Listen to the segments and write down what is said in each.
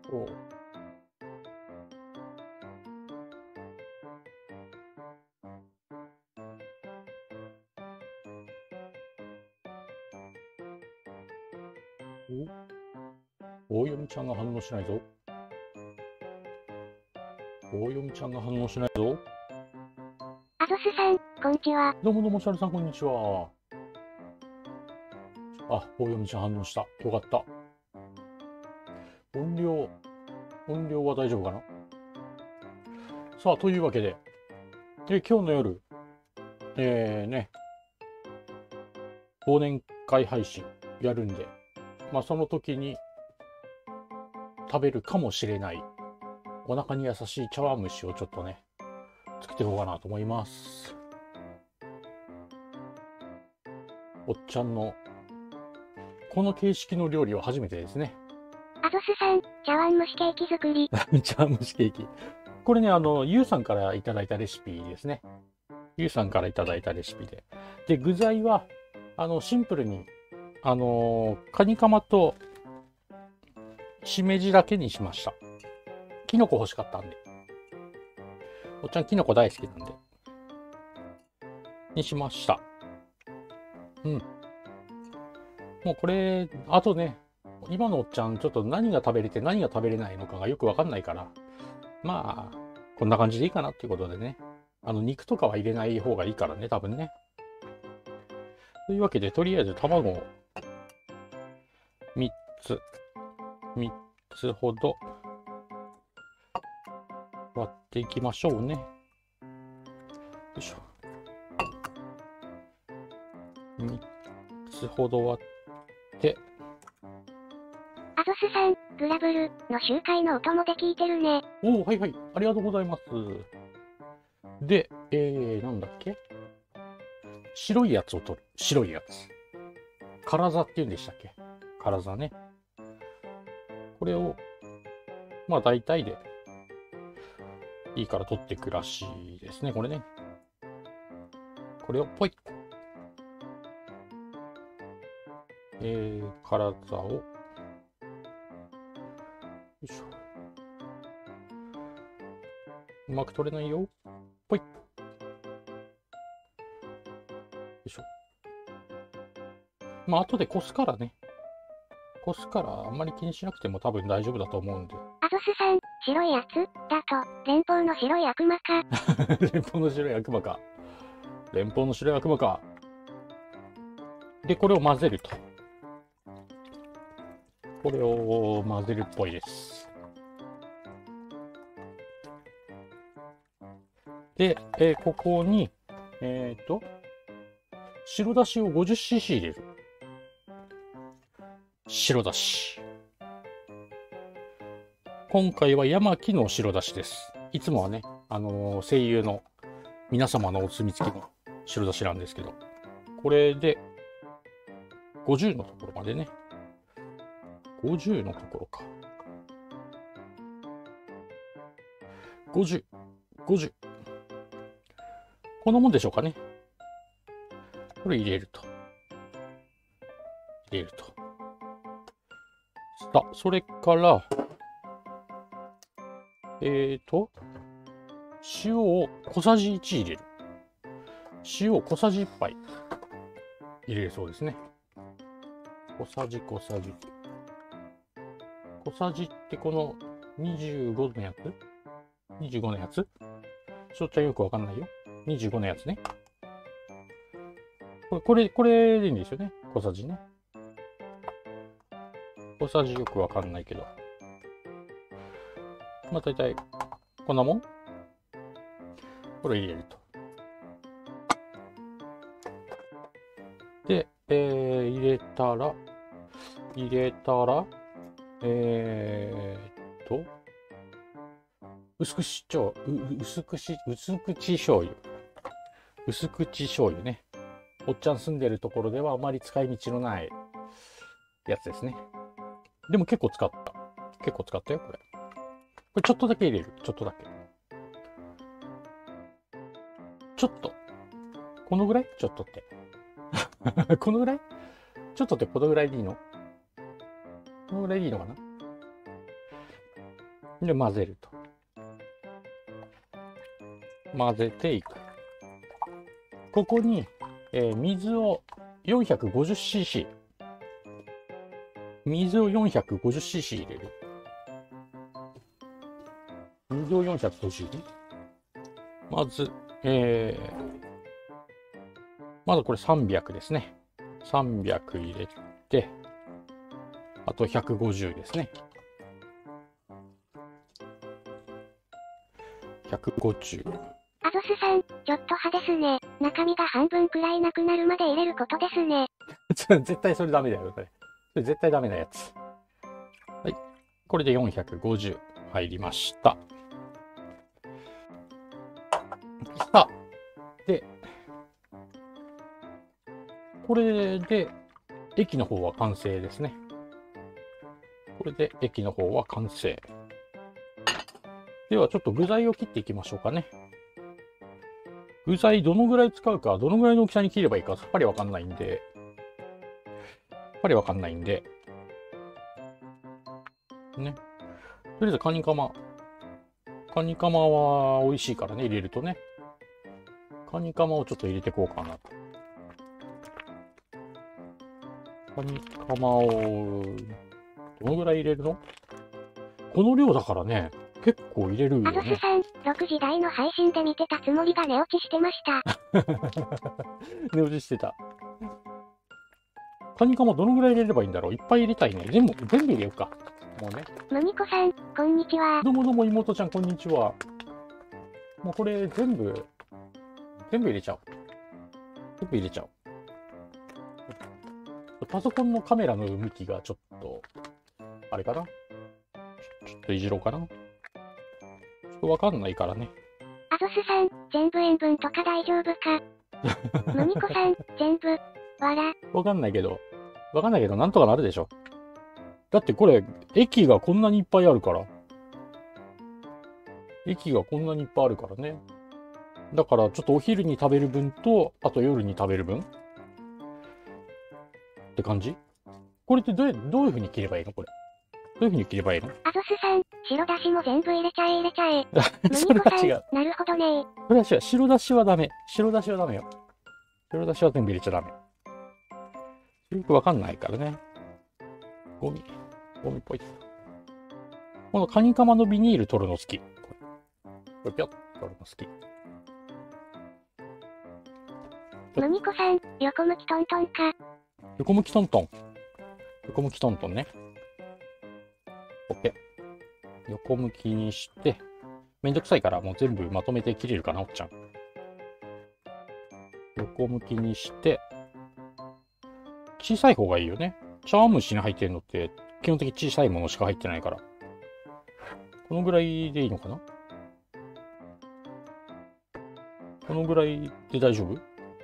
そう。お、大読ちゃんが反応しないぞ。大読ちゃんが反応しないぞ。 アドスさん、こんにちは。 どうもどうも、シャルさん、こんにちは。あ、大読ちゃん反応した。よかった。音量は大丈夫かな。さあ、というわけで、今日の夜、忘年会配信やるんで、その時に食べるかもしれないお腹に優しい茶碗蒸しをちょっとね、作っていこうかなと思います。おっちゃんのこの形式の料理は初めてですね。 アドスさん、茶碗蒸しケーキ作り。 茶碗蒸しケーキ。これね、ゆうさんからいただいたレシピですね。ゆうさんからいただいたレシピで。で、具材は、シンプルに、カニカマと、しめじだけにしました。キノコ欲しかったんで。おっちゃんキノコ大好きなんで。にしました。うん。もうこれ、あとね、今のおっちゃん、ちょっと何が食べれて何が食べれないのかがよくわかんないから、こんな感じでいいかなっていうことでね。肉とかは入れない方がいいからね、多分ね。というわけで、とりあえず卵を3つほど割っていきましょうね。よいしょ。3つほど割って。 アドスさん、グラブルの集会のお供で聞いてるね。 おお、はいはい。ありがとうございます。で、なんだっけ？白いやつを取る。白いやつ。唐座って言うんでしたっけ？唐座ね。これを、大体でいいから取っていくらしいですね、これね。これをポイッ。唐座を、よいしょ。うまく取れないよ。ポイッ。よいしょ。後でこすからね。こすからあんまり気にしなくても多分大丈夫だと思うんで。 アドスさん、白いやつだと、連邦の白い悪魔か。 連邦の白い悪魔か。連邦の白い悪魔か。で、これを混ぜると。これを混ぜるっぽいです。で、ここに、白だしを 50cc 入れる。白だし。今回は山木の白だしです。いつもはね、声優の皆様のお墨付きの白だしなんですけど、これで50のところまでね。50のところか。50。こんなもんでしょうかね。これ入れると。さあ、それから、塩を小さじ1入れる。塩を小さじ1杯入れるそうですね。小さじ。小さじってこの25のやつ ?25 のやつしょっちゃんよくわかんないよ。25のやつね。これでいいんですよね。小さじね。小さじよくわかんないけど。大体、こんなもんこれ入れると。で、入れたら、薄口醤油ね。おっちゃん住んでるところではあまり使い道のないやつですね。でも結構使ったよ、これ。これちょっとだけ入れる。ちょっとだけ。ちょっと。このぐらい？ちょっとって。このぐらい？ちょっとってこのぐらいでいいの？このぐらいでいいのかな？ で、混ぜると。混ぜていく。ここに、水を 450cc。水を 450cc 入れる。水を 450？ まず、まずこれ300ですね。300入れて、あと150ですね。150。 アゾスさん、ちょっと派ですね。中身が半分くらいなくなるまで入れることですね。 絶対それダメだよ、これ。それ絶対ダメなやつ。はい。これで450入りました。さあ。で、これで、液の方は完成ですね。これで液の方は完成。ではちょっと具材を切っていきましょうかね。具材どのぐらい使うか、どのぐらいの大きさに切ればいいかさっぱりわかんないんで。ね。とりあえずカニカマ。カニカマは美味しいからね、入れるとね。カニカマをちょっと入れていこうかなと。カニカマを、どのぐらい入れるの？この量だからね、結構入れるよね。 アゾスさん、6時台の配信で見てたつもりが寝落ちしてました。 寝落ちしてた。カニカマどのぐらい入れればいいんだろう？いっぱい入れたいね。全部入れようか。もうね。 ムニコさん、こんにちは。 どうもどうも妹ちゃん、こんにちは。もうこれ全部入れちゃおう。全部入れちゃおう。パソコンのカメラの向きがちょっと、あれかな？ちょっといじろうかな？ちょっとわかんないからね。 アゾスさん、全部塩分とか大丈夫か？ムニコさん、全部、わら。 わかんないけど、なんとかなるでしょ。だってこれ、液がこんなにいっぱいあるから。液がこんなにいっぱいあるからね。だから、ちょっとお昼に食べる分と、あと夜に食べる分って感じ？これってどういう風に切ればいいの？これ。どういう風に切ればいいの？ アゾスさん、白だしも全部入れちゃえ。ムニそれコさん、 は違う。 なるほどね。 それは違う。白だしはダメ。白だしはダメよ。白だしは全部入れちゃダメ。よくわかんないからね。ゴミっぽい。このカニカマのビニール取るの好き。これぴょっと取るの好き。 ムニコさん、横向きトントンか。 横向きトントン。横向きトントンね。OK。横向きにして、めんどくさいからもう全部まとめて切れるかな、おっちゃん。横向きにして、小さい方がいいよね。茶碗蒸しに入ってるのって基本的に小さいものしか入ってないから。このぐらいでいいのかな？このぐらいで大丈夫？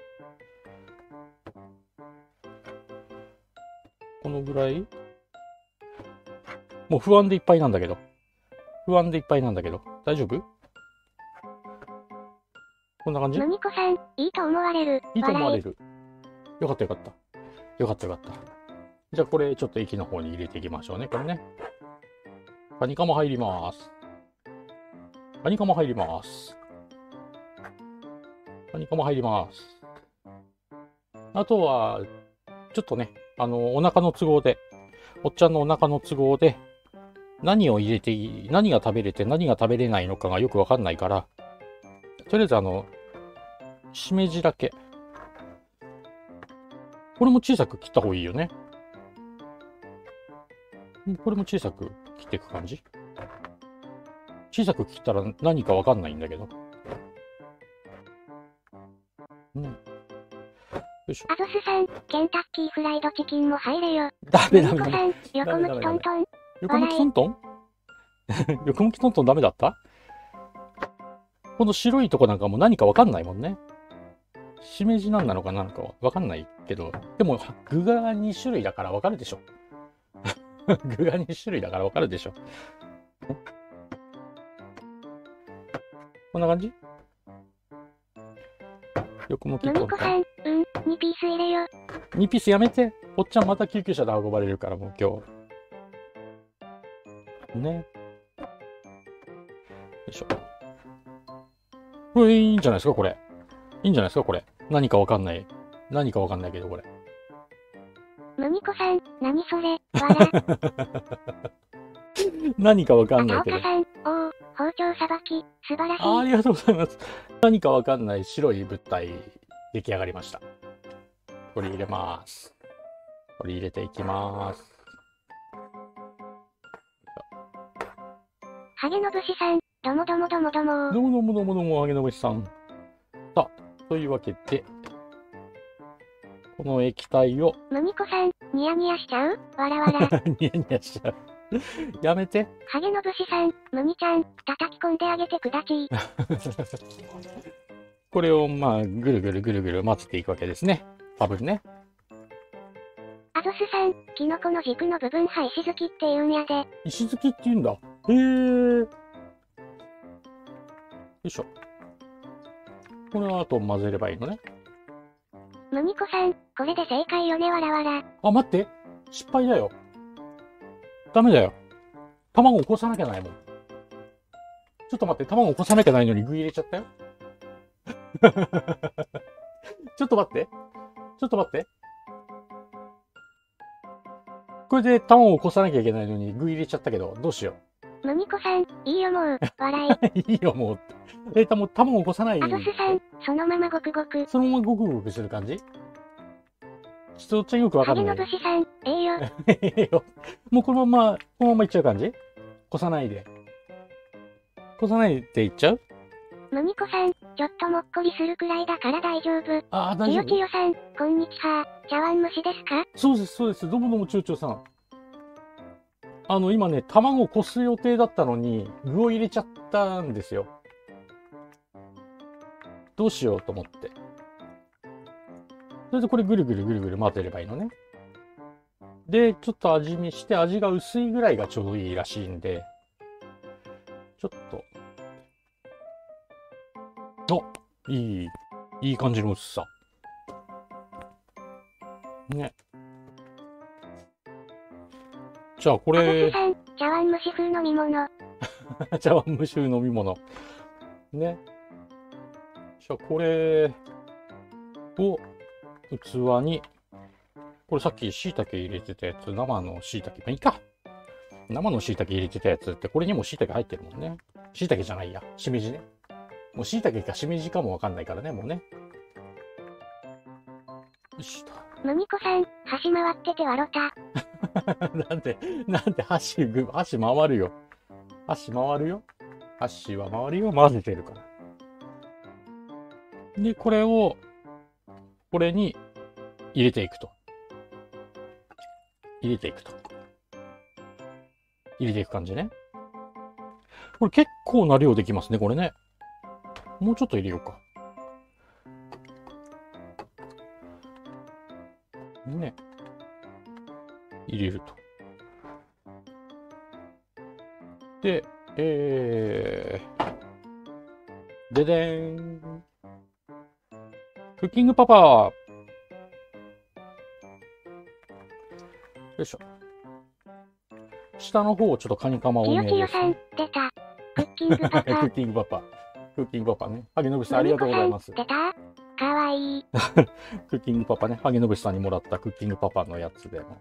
このぐらい？もう不安でいっぱいなんだけど。大丈夫？こんな感じ？ ムニコさん、いいと思われる。 いいと思われる。よかった。じゃあこれちょっと液の方に入れていきましょうね。これね。カニカマ入ります。あとは、ちょっとね、お腹の都合で、おっちゃんのお腹の都合で、何を入れていい、何が食べれて何が食べれないのかがよくわかんないから、とりあえずしめじだけ。これも小さく切った方がいいよね。これも小さく切っていく感じ？小さく切ったら何かわかんないんだけど。よいしょ。 アゾスさん、ケンタッキーフライドチキンも入れよ。 ダメ。 ムニコさん、横向きトントン。 横向きトントン横向きトントンダメだった？この白いとこなんかもう何かわかんないもんね。しめじなんなのかなんかはわかんないけど、でも具が2種類だからわかるでしょ。具が2種類だからわかるでしょ。こんな感じ？横向きトントン。 ムニコさん、2ピース入れよ。 2ピースやめて。おっちゃんまた救急車で運ばれるからもう今日。ね。 いしょ。これいいんじゃないですか、これ。いいんじゃないですか、これ。何かわかんない。何かわかんないけど、これ。 むみこさん、何それ、わら。 何かわかあんないけど。 たおかさん、おお、包丁さばき、素晴らしい。 ありがとうございます。何かわかんない白い物体、出来上がりました。これ入れます。これ入れていきます。 ハゲのぶしさん、どもどもどもどもどうもどうもどうもどうも、あげのぶしさん。さあ、というわけで、この液体を、 むみこさん、ニヤニヤしちゃうわらわら。 ニヤニヤしちゃう。やめて。 ハゲのぶしさん、むみちゃん、叩き込んであげてくだち。 これをまあ、ぐるぐるぐるぐる混ぜていくわけですね。多分ね。 アドスさん、キノコの軸の部分は石突きって言うんやで。 石突きって言うんだ。へえ。よいしょ。これをあと混ぜればいいのね。 むみこさん、これで正解よねわらわら。 あ、待って。失敗だよ。ダメだよ。卵起こさなきゃないもん。ちょっと待って、卵起こさなきゃないのに具入れちゃったよ。ちょっと待って。ちょっと待って。これで卵を起こさなきゃいけないのに具入れちゃったけど、どうしよむみこさん、いいよもう、笑い。 う。いいよ、もう。もう卵起こさない。 アドスさん、そのままごくごく。 そのままゴクゴクする感じちょっとよくわかハゲんない。 のぶしさん、ええよ。 もうこのままいっちゃう感じこさないで。こさないでいっちゃうむみこさん、ちょっともっこりするくらいだから大丈夫。 ああ、大ちよ丈夫。 ちよさん、こんにちは。茶碗蒸しですか？ そうです、そうです。どうもどうも、ちょうちょうさん。今ね、卵をこす予定だったのに、具を入れちゃったんですよ。どうしようと思って。それでこれぐるぐるぐるぐる混ぜればいいのね。で、ちょっと味見して、味が薄いぐらいがちょうどいいらしいんで、ちょっと、いい感じの薄さ。ね。じゃあこアドれス、さん、茶碗蒸し風飲み物。 茶碗蒸し風飲み物。ね。じゃあこれを器に、これさっき椎茸入れてたやつ、生の椎茸、まあいいか。生の椎茸入れてたやつって、これにも椎茸入ってるもんね。椎茸じゃないや。しめじね。もう椎茸かしめじかもわかんないからね、もうね。よしと。 むみこさん、端回ってて笑った。 なんで箸回るよ。箸回るよ。箸は回るよ。混ぜてるから。で、これを、これに入れていくと。入れていくと。入れていく感じね。これ結構な量できますね、これね。もうちょっと入れようか。ね。入れると。で、ででーん。クッキングパパ。よいしょ。下の方をちょっとカニカマ多ちよめです、 ちよさんね。、 出た。クッキングパパ。 クッキングパパ。クッキングパパね。ハゲノブシさんありがとうございます。 出た。かわいい。 クッキングパパね。ハゲノブシさんにもらったクッキングパパのやつでも。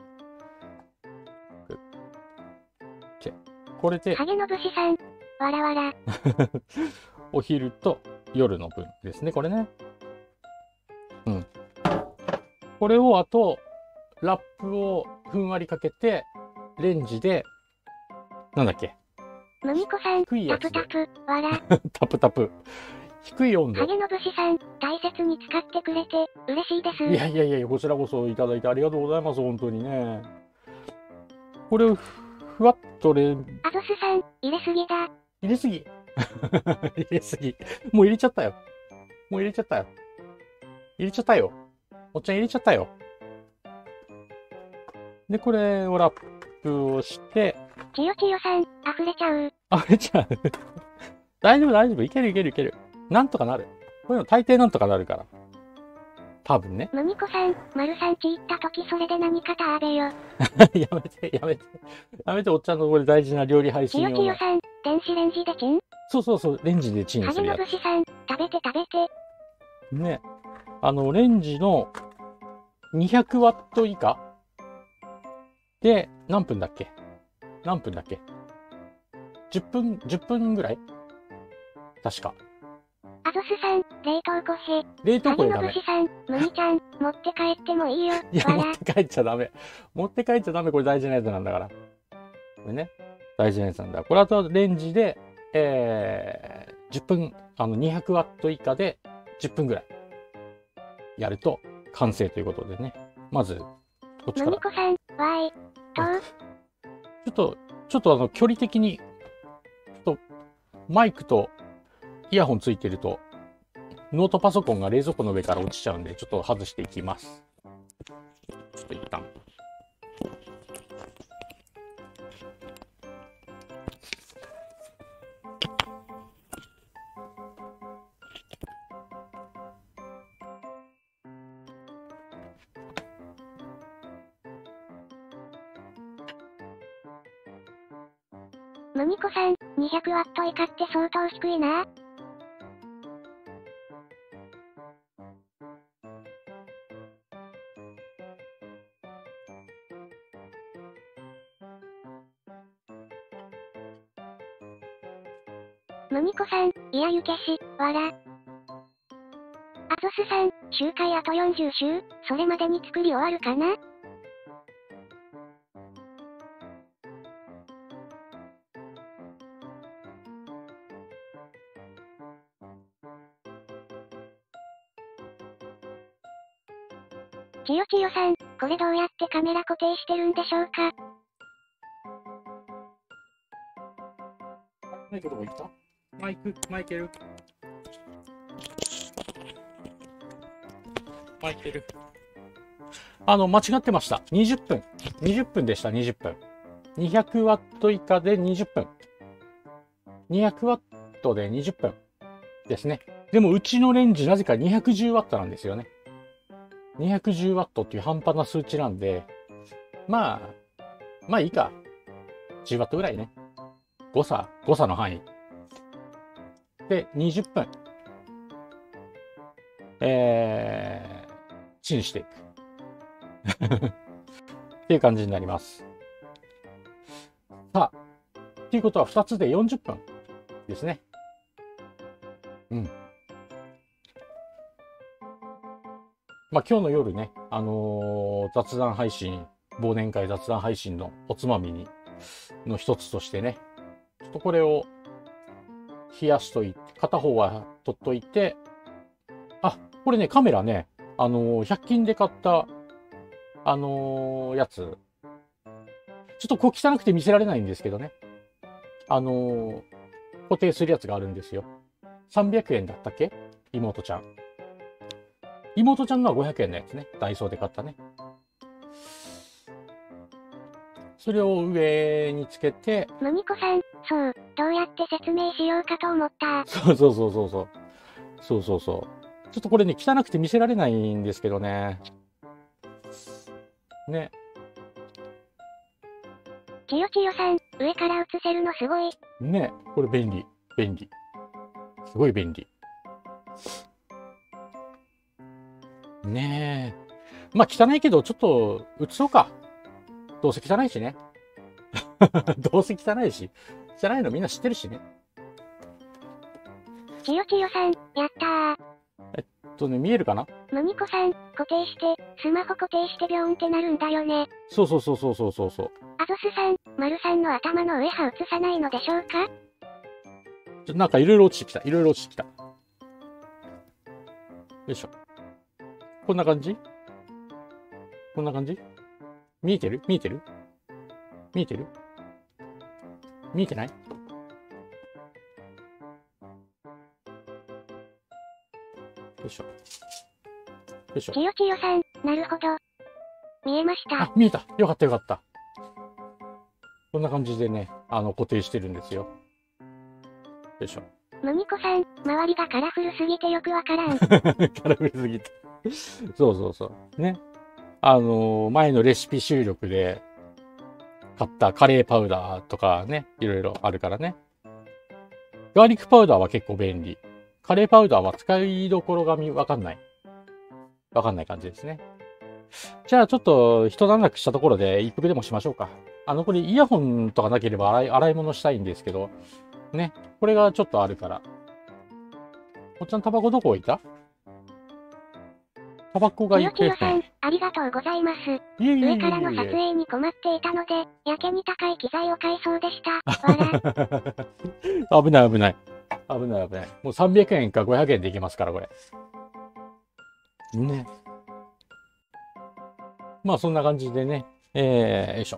これでハゲのぶしさん、わらわら。 お昼と夜の分ですね、これね。うん。これをあと、ラップをふんわりかけて、レンジで、なんだっけ、 むみこさん、 低いやつでタプタプ、わら。 タプタプ。低い温度。 ハゲのぶしさん、大切に使ってくれて、嬉しいです。 いやいやいや、こちらこそいただいてありがとうございます、本当にね。これをふわっとアドスさん、入れすぎだ。 入れすぎ。入れすぎ。もう入れちゃったよ。もう入れちゃったよ。入れちゃったよ。おっちゃん入れちゃったよ。で、これをラップをして、 ちよちよさん、溢れちゃう。 あれちゃう。大丈夫大丈夫。いけるいけるいける。なんとかなる。こういうの大抵なんとかなるから。多分ね。 むみこさん、丸さんち行った時それで何か食べよ。 やめて、やめて。やめて、おっちゃんのこれ大事な料理配ちよ信用の。 ちよさん、電子レンジでチン。 そうそうそう、レンジでチンするや影の武士さん、食べて食べて。 つ。ね。レンジの200ワット以下で、何分だっけ ?10 分ぐらい確か。 アゾスさん、冷凍庫へ。 冷凍庫でダメ。 影の武士さん、麦ちゃん、持って帰ってもいいよ。 いや、 わら。 持って帰っちゃダメ。持って帰っちゃダメ。これ大事なやつなんだから。これね。大事なやつなんだ。これあとレンジで、10分、200ワット以下で10分ぐらいやると完成ということでね。まず、こっちから。 のみこさん、わい。と、 ちょっと距離的に、マイクとイヤホンついてると、ノートパソコンが冷蔵庫の上から落ちちゃうんで、ちょっと外していきます。ちょっと一旦。 のみこさん、200ワット以下って相当低いな。のみこさん、いやゆけし、わら。アゾスさん、周回あと40周、それまでに作り終わるかな？ちよちよさん、これどうやってカメラ固定してるんでしょうか？ マイクどこ行った？マイケル。マイケル。間違ってました。20分。20分でした、20分。200ワット以下で20分。200ワットで20分ですね。でもうちのレンジなぜか210ワットなんですよね。210ワットっていう半端な数値なんで、まあいいか。10ワットぐらいね。誤差の範囲。で、20分。チンしていく。っていう感じになります。さあ、っていうことは2つで40分ですね。うん。まあ今日の夜ね、雑談配信、忘年会雑談配信のおつまみの一つとしてね、ちょっとこれを冷やしといて、片方は取っといて、あ、これね、カメラね、100均で買った、やつ。ちょっとこう汚くて見せられないんですけどね。固定するやつがあるんですよ。300円だったっけ？妹ちゃん。妹ちゃんのは500円のやつね。ダイソーで買ったね。それを上につけて。 のみこさん、そう、どうやって説明しようかと思った。 そう。ちょっとこれね、汚くて見せられないんですけどね。ね。 ちよちよさん、上から映せるのすごい。 ね、これ便利。すごい便利。ねえ。まあ汚いけど、ちょっと映そうか。どうせ汚いしね。どうせ汚いし。汚いのみんな知ってるしね。 ちよちよさん、やったー。 見えるかな？ のみこさん、固定して、スマホ固定してビョーンってなるんだよね。 そう。 アゾスさん、丸さんの頭の上は映さないのでしょうか？ なんかいろいろ落ちてきた。よいしょ。こんな感じ？見えてる？見えてない？よいしょ。 ちよちよさん、なるほど。見えました。 あ、見えた。よかった。こんな感じでね、固定してるんですよ。よいしょ。 のみこさん、周りがカラフルすぎてよくわからん。 カラフルすぎて。そう。ね。前のレシピ収録で買ったカレーパウダーとかね、いろいろあるからね。 ガーリックパウダーは結構便利。カレーパウダーは使いどころがわかんない。わかんない感じですね。じゃあちょっと一段落したところで一服でもしましょうか。これイヤホンとかなければ洗い物したいんですけど、ね。これがちょっとあるから。おっちゃんタバコどこ置いた？タバコがいっキヨキヨさん、ありがとうございます。上からの撮影に困っていたので、やけに高い機材を買いそうでした。 危ない危ない。危ない危ない。もう300円か500円でいけますから、これ。ね。まあそんな感じでね。よいしょ。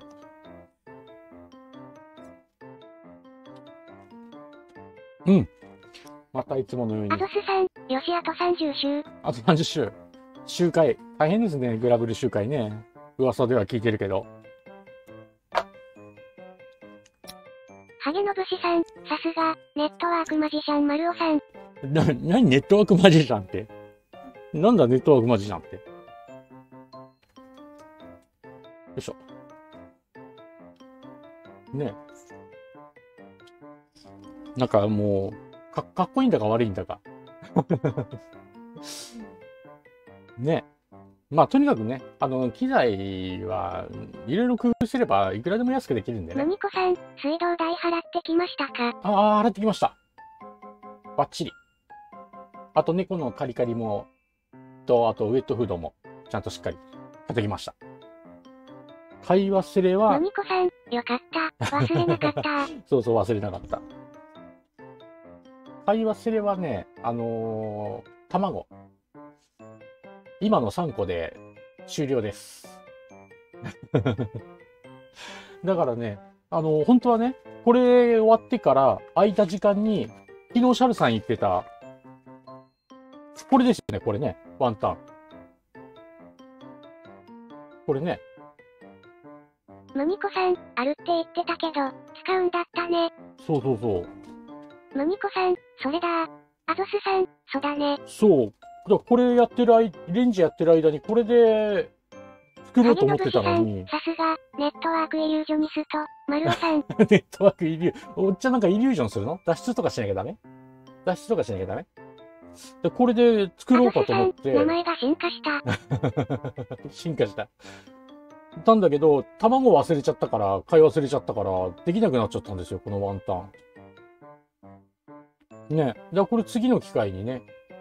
うん。またいつものように。 アゾスさん、よしあと30週。 あと30週。集会。大変ですね、グラブル集会ね。噂では聞いてるけど。 ハゲのぶしさん、さすが、ネットワークマジシャン丸尾さん。 何ネットワークマジシャンって。なんだネットワークマジシャンって。よいしょ。ね。なんかもう、かっこいいんだか悪いんだか。ね。まあ、とにかくね、機材はいろいろ工夫すればいくらでも安くできるんでね。 のみこさん、水道代払ってきましたか？ ああ、払ってきました。バッチリ。あと猫のカリカリも、あとウェットフードも、ちゃんとしっかり買ってきました。買い忘れは、 のみこさん、よかった。忘れなかった。 そうそう、忘れなかった。買い忘れはね、卵。今の3個で終了です。だからね、本当はね、これ終わってから空いた時間に、昨日シャルさん言ってた、これですよね、これね、ワンタン。これね。 のみこさん、あるって言ってたけど、使うんだったね。 そうそうそう。 のみこさん、それだ。アゾスさん、そうだね。 そう。だからこれやってるレンジやってる間にこれで作ろうと思ってたのに。 さすが、ネットワークイリュージョニスト、丸尾さん。 ネットワークイリュー、おっちゃんなんかイリュージョンするの？脱出とかしなきゃダメ？脱出とかしなきゃダメ？でこれで作ろうかと思って。 名前が進化した。 進化した。なんだけど、卵忘れちゃったから、買い忘れちゃったから、できなくなっちゃったんですよ、このワンタン。ね。じゃあこれ次の機会にね、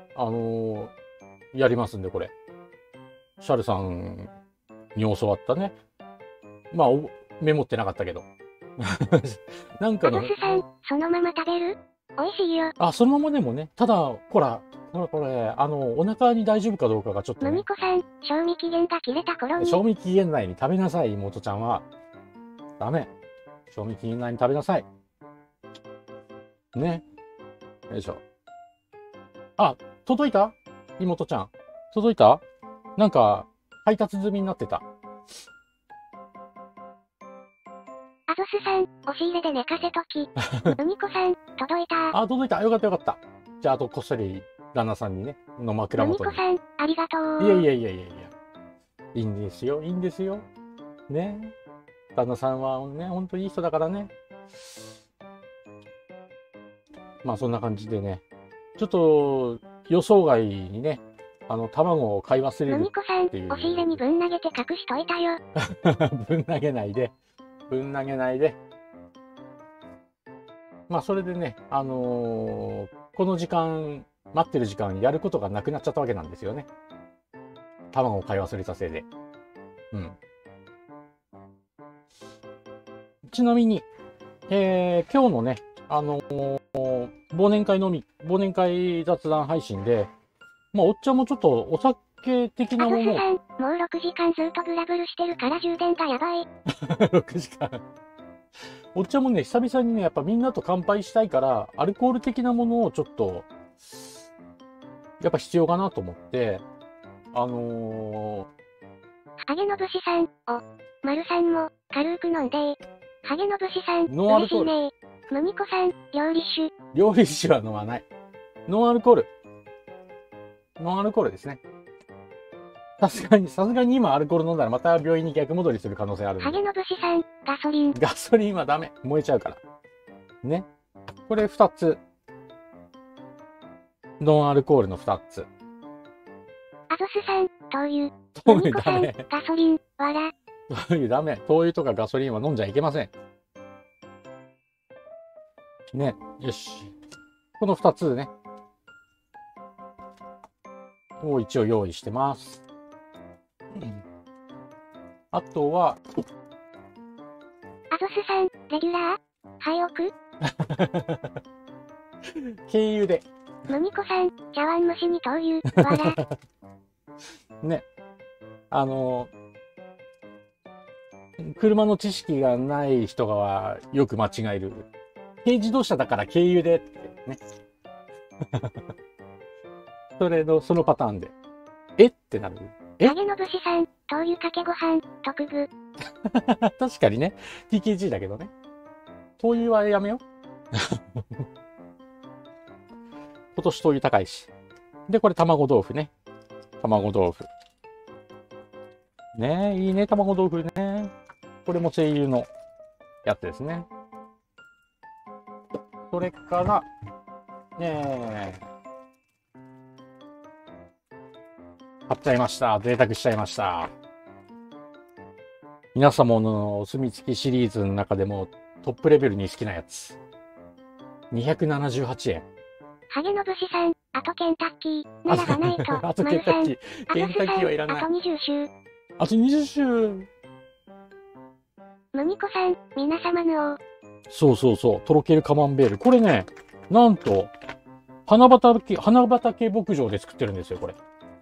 やりますんで、これ。シャルさんに教わったね。まあ、メモってなかったけど。なんかの。 アドスさん、そのまま食べる？美味しいよ。 あ、そのままでもね。ただ、ほら、これ、お腹に大丈夫かどうかがちょっとね。 のみこさん、賞味期限が切れた頃に。 賞味期限内に食べなさい、妹ちゃんは。ダメ。賞味期限内に食べなさい。ね。よいしょ。あ、届いた？妹ちゃん。届いた？なんか、配達済みになってた。 アゾスさん、押し入れで寝かせとき。のみこさん、届いた。 あ、届いた。よかったよかった。じゃあ、あとこっそり、旦那さんにね、の枕元に。 のみこさん、ありがとう。 いやいやいやいやいや。いいんですよ、いいんですよ。ね。旦那さんはね、ほんといい人だからね。まあ、そんな感じでね。ちょっと、予想外にね、卵を買い忘れるっていう。 のみこさん、押し入れにぶん投げて隠しといたよ。 ぶん投げないで。ぶん投げないで。まあ、それでね、この時間、待ってる時間、やることがなくなっちゃったわけなんですよね。卵を買い忘れたせいで。うん。ちなみに、今日のね、忘年会雑談配信で、まあ、おっちゃんもちょっとお酒的なものを。 もう6時間ずっとブラブルしてるから充電がやばい。 6時間。おっちゃんもね、久々にね、やっぱみんなと乾杯したいから、アルコール的なものをちょっと、やっぱ必要かなと思って、 ハゲのぶしさん、丸さんも、軽く飲んでハゲのぶしさん、嬉しいねのみこさん、料理酒。 料理酒は飲まない。ノンアルコール。ノンアルコールですね。さすがに今アルコール飲んだらまた病院に逆戻りする可能性あるんで。 ハゲのぶしさん、ガソリン。 ガソリンはダメ。燃えちゃうから。ね。これ2つ。 ノンアルコールの2つ。 アゾス酸、灯油。 灯マミコさん、 油ダメ。 ガソリン、わら。 灯油ダメ。灯油とかガソリンは飲んじゃいけません。ね。よし。この2つね。を一応用意してます。あとは、 アゾス酸、レギュラー廃屋。 経由で。 マミコさん、茶碗蒸しに灯油、わら。 ね。車の知識がない人がよく間違える。軽自動車だから経由でってね。そのパターンで。えってなる。え影の武士さん、灯油かけご飯、特具。 確かにね。TKG だけどね。灯油はやめよう。今年灯油高いし。で、これ卵豆腐ね。卵豆腐。ねえ、いいね、卵豆腐ね。これも声優のやつですね。それから、ねえ、買っちゃいました。贅沢しちゃいました。皆様のお墨付きシリーズの中でもトップレベルに好きなやつ。278円。 ハゲの武士さん、あとケンタッキー、ならがないと、 あとケンタッキー。ケンタッキーはいらない。 あと20周。 あと20周。 マミコさん、皆様の王。 そうそうそう。とろけるカマンベール。これね、なんと、花畑牧場で作ってるんですよ、これ。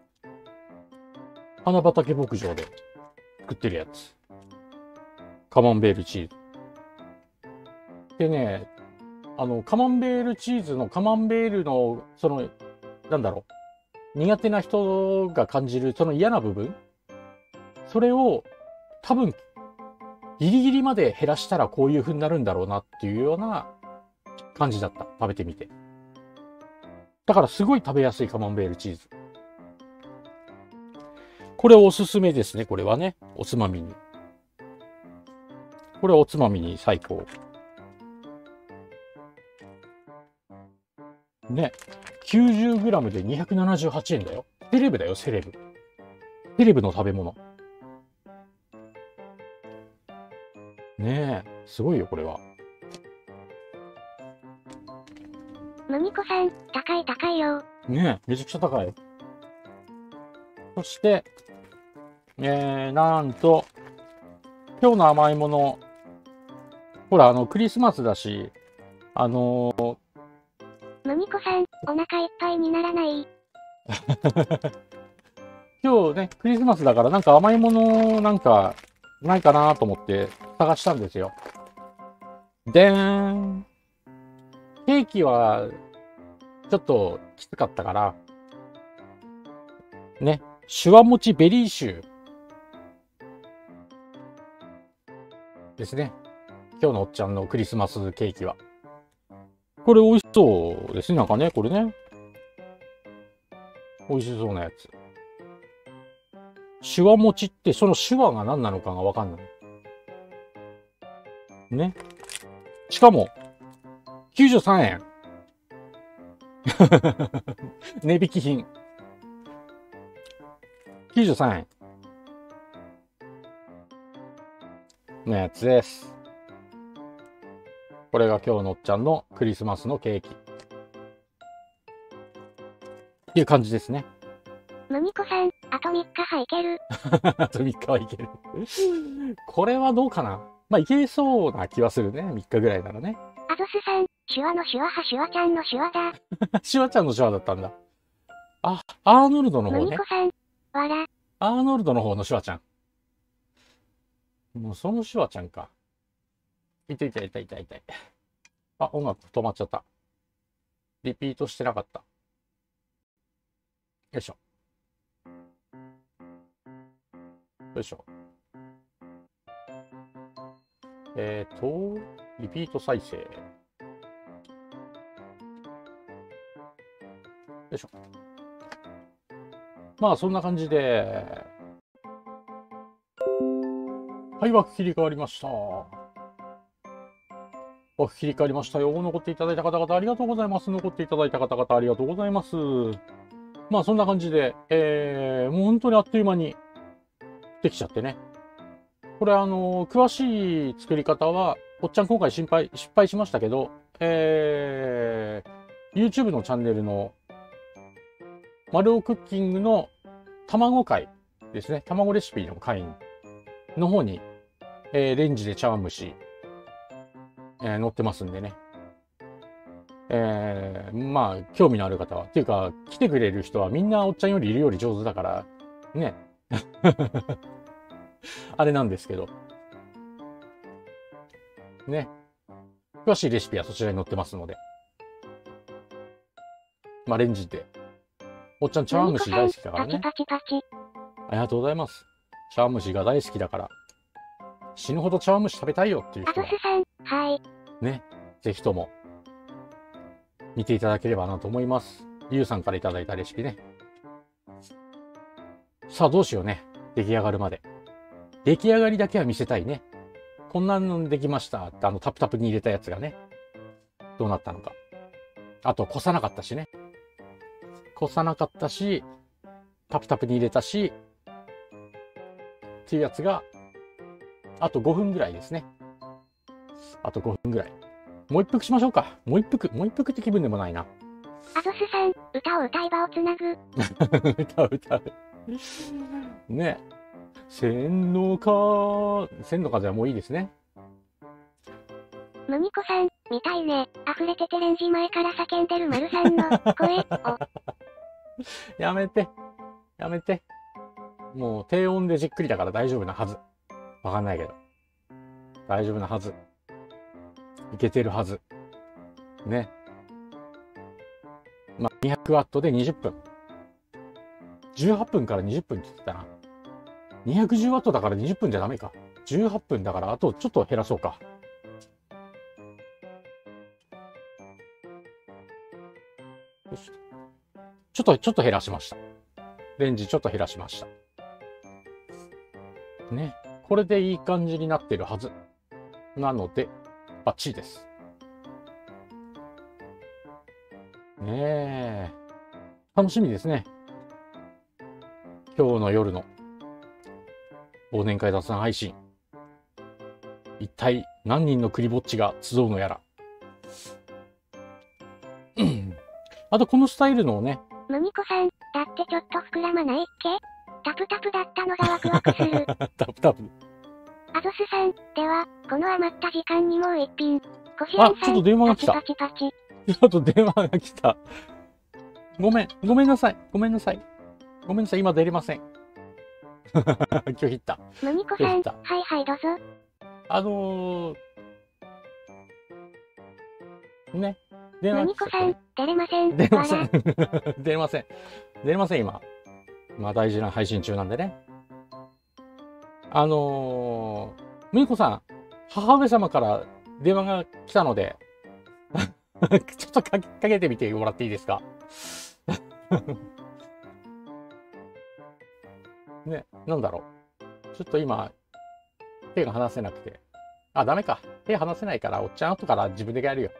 花畑牧場で作ってるやつ。カマンベールチーズ。でね、カマンベールチーズの、カマンベールの、なんだろう。苦手な人が感じる、その嫌な部分。それを、多分、ギリギリまで減らしたらこういう風になるんだろうなっていうような感じだった。食べてみて。だからすごい食べやすいカマンベールチーズ。これおすすめですね。これはね。おつまみに。これはおつまみに最高。ね。90g で278円だよ。セレブだよ、セレブ。セレブの食べ物。ねえ。すごいよ、これは。 マミコさん、高いよ。 ねえ。めちゃくちゃ高い。そして、なんと、今日の甘いもの、ほら、クリスマスだし、 マミコさん、お腹いっぱいにならない。 今日ね、クリスマスだからなんか甘いものなんかないかなと思って探したんですよ。でーん。ケーキはちょっときつかったから、ね、シュワもちベリーシューですね。今日のおっちゃんのクリスマスケーキは。これ美味しそうですね。なんかね、これね。美味しそうなやつ。シュワもちって、そのシュワが何なのかがわかんない。ね。しかも、93円。値引き品。93円。のやつです。これが今日のおっちゃんのクリスマスのケーキ。っていう感じですね。 マミコさん、あと3日はいける。 あと3日はいける。これはどうかな。まあ、いけそうな気はするね。3日ぐらいならね。 アゾスさん、シュワのシュワ派シュワちゃんのシュワだ。 シュワちゃんのシュワだったんだ。あ、アーノルドのマ方ね。 ミコさん、わら。 アーノルドの方のシュワちゃん。もうそのシュワちゃんか。痛い痛い痛い痛い痛い。あ、音楽止まっちゃった。リピートしてなかった。よいしょ。よいしょ。リピート再生。よいしょ。まあ、そんな感じで、はい、枠切り替わりました。 切り替わりましたよ。残っていただいた方々ありがとうございます。残っていただいた方々ありがとうございます。まあそんな感じで、もう本当にあっという間にできちゃってね。これ詳しい作り方は、おっちゃん今回失敗しましたけど、YouTube のチャンネルの、丸尾クッキングの卵回ですね。卵レシピの回の方に、レンジで茶碗蒸し、載ってますんでね。まあ、興味のある方は。っていうか、来てくれる人はみんなおっちゃんよりいるより上手だから、ね。あれなんですけど。ね。詳しいレシピはそちらに載ってますので。まあ、レンジで。おっちゃん茶碗蒸し大好きだからね。 パチパチパチ。 ありがとうございます。茶碗蒸しが大好きだから、死ぬほど茶碗蒸し食べたいよっていう人は。 アゾスさん、はい。 ね。ぜひとも、見ていただければなと思います。ゆうさんからいただいたレシピね。さあ、どうしようね。出来上がるまで。出来上がりだけは見せたいね。こんなのできましたってタプタプに入れたやつがね。どうなったのか。あと、こさなかったしね。こさなかったし、タプタプに入れたし、っていうやつが、あと5分ぐらいですね。あと5分ぐらい。もう一服しましょうか。もう一服って気分でもないな。 アゾスさん、歌を歌い場をつなぐ。 歌う。ね。千の風はもういいですね。 ムニコさん、見たいね。溢れててレンジ前から叫んでる丸さんの声を。 やめて。やめて。もう低音でじっくりだから大丈夫なはず。わかんないけど。大丈夫なはず。いけてるはず。ね。まあ、200ワットで20分。18分から20分って言ってたな。210ワットだから20分じゃダメか。18分だからあとちょっと減らそうか。よし。ちょっと減らしました。レンジちょっと減らしました。ね。これでいい感じになってるはず。なので、バッチリです。ねえ。楽しみですね。今日の夜の忘年会雑談配信。一体何人のクリぼっちが集うのやら。あとこのスタイルのね。 ムニコさん、だってちょっと膨らまないっけ？タプタプだったのがワクワクする。 タプタプ。 アゾスさん、では、この余った時間にもう一品。コシアンさん、 ちょっと電話が来た。 パチパチパチ。 ちょっと電話が来た。ごめんなさい。ごめんなさい、今出れません。拒否った。 ムニコさん、はいはいどうぞ。 ね。電話ムニコさん、出れません。 出れません。出れません。出れません、今。まあ大事な配信中なんでね。ムニコさん、母上様から電話が来たので、ちょっとかけてみてもらっていいですか？ね、なんだろう。ちょっと今、手が離せなくて。あ、ダメか。手離せないから、おっちゃん後から自分でやるよ。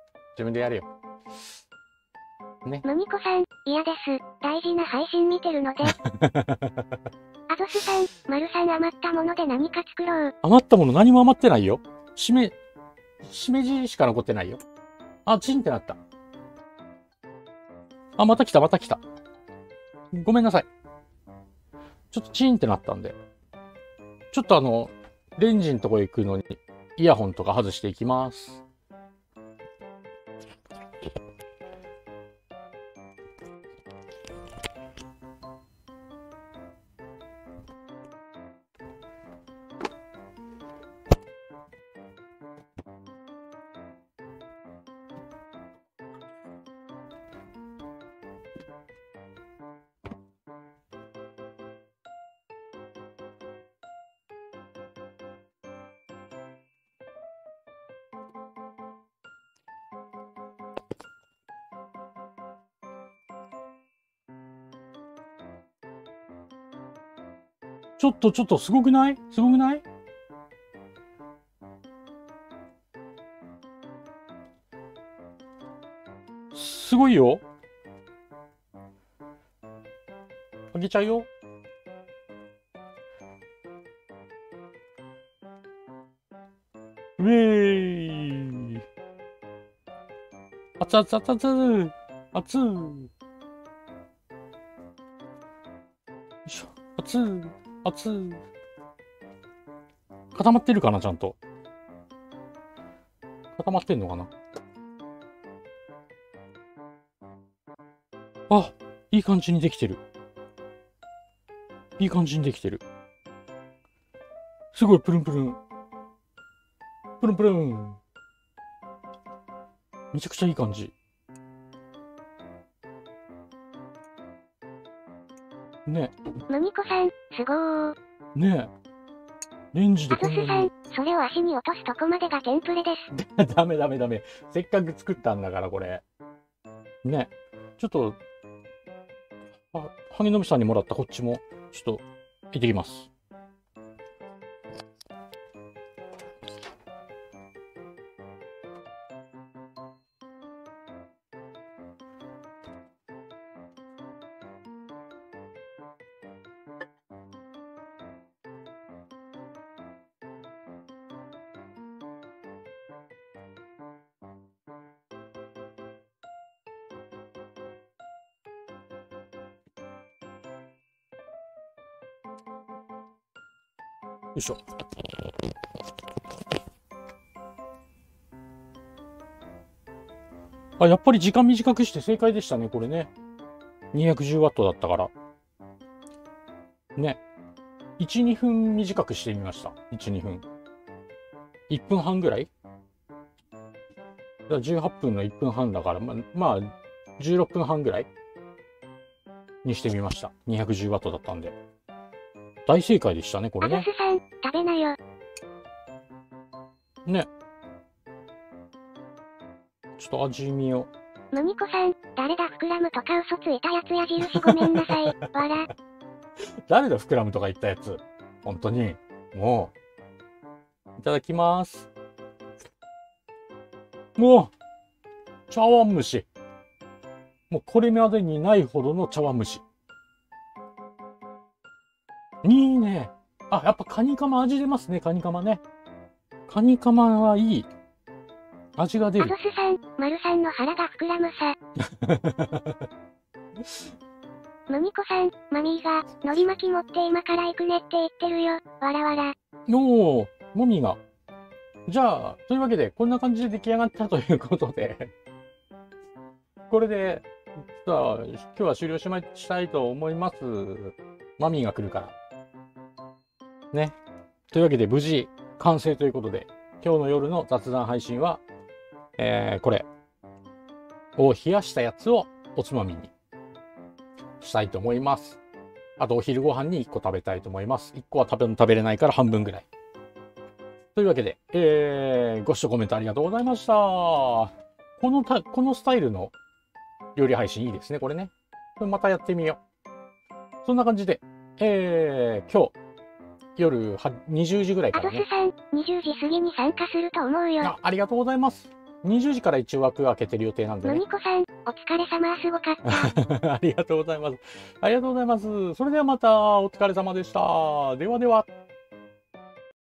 ね。 ムニコさん、嫌です。大事な配信見てるので。アゾスさん、丸さん余ったもので何か作ろう。 余ったもの何も余ってないよ。しめじしか残ってないよ。あ、チンってなった。あ、また来た。ごめんなさい。ちょっとチンってなったんで。ちょっとレンジのとこ行くのに、イヤホンとか外していきます。ちょっと、すごくない？ ごいよ。あげちゃうよ。ウェーイ。熱々熱々。熱々。よいしょ。熱々。熱々。固まってるかな、ちゃんと。固まってんのかな。あ、いい感じにできてる。いい感じにできてる。すごい、プルンプルン。プルンプルン。めちゃくちゃいい感じ。ね。 ムニコさん、すごー。 ねえ。レンジでアゾスさん、それを足に落とすとこまでがテンプレです。 ダメダメダメ。せっかく作ったんだから、これ。ね。ちょっと、萩野さんにもらったこっちも、ちょっと、行ってきます。よいしょ。あ、やっぱり時間短くして正解でしたね、これね。210W だったから。ね。1、2分短くしてみました。1、2分。1分半ぐらいだ ?18 分の1分半だから、まあ、16分半ぐらいにしてみました。210W だったんで。大正解でしたね、これね。 アゾスさん、食べなよ。 ね。ちょっと味見を。 ムニコさん、誰だ膨らむとか嘘ついたやつ矢印ごめんなさい。わら。 誰だ膨らむとか言ったやつ。本当に。もう。いただきます。もう、茶碗蒸し。もうこれまでにないほどの茶碗蒸し。いいね。あ、やっぱカニカマ味出ますね、カニカマね。カニカマはいい。味が出る。 アゾスさん、マルさんの腹が膨らむさ。ムニコさん、マミーが、海苔巻き持って今から行くねって言ってるよ。わらわら。 おー、もみが。じゃあ、というわけで、こんな感じで出来上がったということで、これで、さあ、今日は終了したいと思います。マミーが来るから。ね。というわけで、無事、完成ということで、今日の夜の雑談配信は、これを冷やしたやつをおつまみにしたいと思います。あとお昼ご飯に1個食べたいと思います。1個は食べれないから半分ぐらい。というわけで、ご視聴コメントありがとうございました。このスタイルの料理配信いいですね、これね。これまたやってみよう。そんな感じで、今日、夜20時ぐらいからね。 アゾスさん、20時過ぎに参加すると思うよ。 ありがとうございます。20時から一応枠開けてる予定なんでね。 ムニコさん、お疲れ様すごかった。ありがとうございます。ありがとうございます。それではまたお疲れ様でした。ではでは。